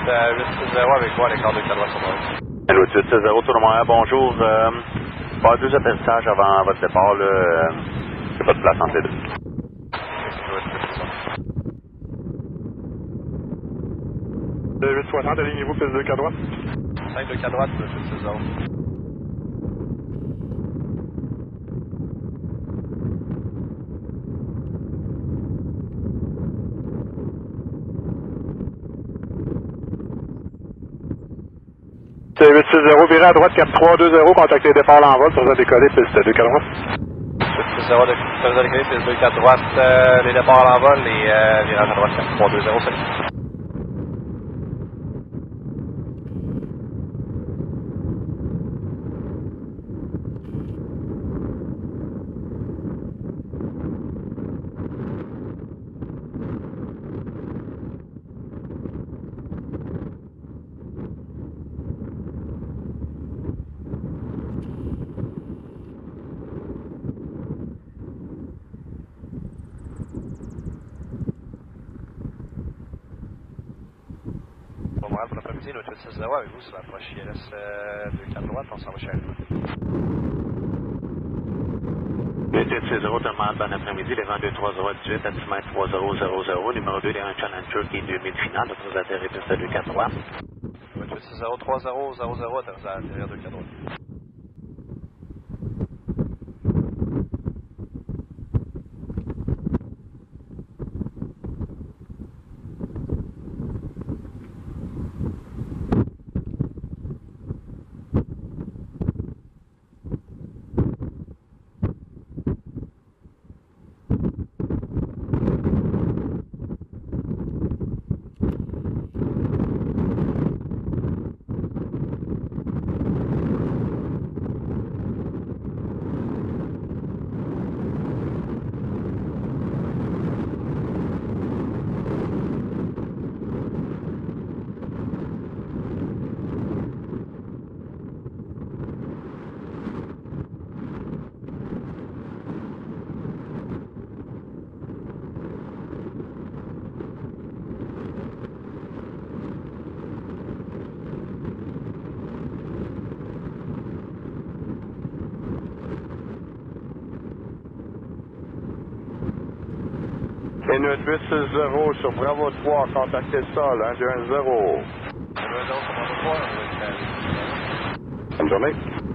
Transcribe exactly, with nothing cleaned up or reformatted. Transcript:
euh, huit six zéro avec toi, l'écart de Calois sur moi. Allô, huit six zéro, tout le monde, bonjour. Euh, pas deux atterrissages avant votre départ, là. Euh, il n'y a pas de place entre les deux. De huit soixante, alignez-vous, piste deux, quatre droite. cinq deux quatre droite, huit six zéro. C'est huit six zéro, virez à droite, quatre trois deux zéro, contactez départ l'envol, sur ça décoller, piste deux, quatre droite. huit six zéro, de piste deux quatre droite, euh, les départs à l'envol, les euh, virages à droite, quatre trois deux zéro, salut. Bon moral pour l'après-midi, le huit six zéro avec vous sur l'approche I L S euh, deux quatre droite, on s'en va chez Alpha. huit six zéro, tout le monde, bon après-midi, les vingt-deux trois zéro dix-huit, altimètre trois zéro zéro zéro, numéro deux, les un Challenger qui est deux mille finale, vous atterrez piste deux quatre trois. huit six zéro trois zéro zéro zéro, atterrissage à l'intérieur deux quatre droite. Et notre huit six zéro sur Bravo trois, contactez le sol, un deux un zéro. un deux un zéro sur Bravo trois, on va être Bonne journée.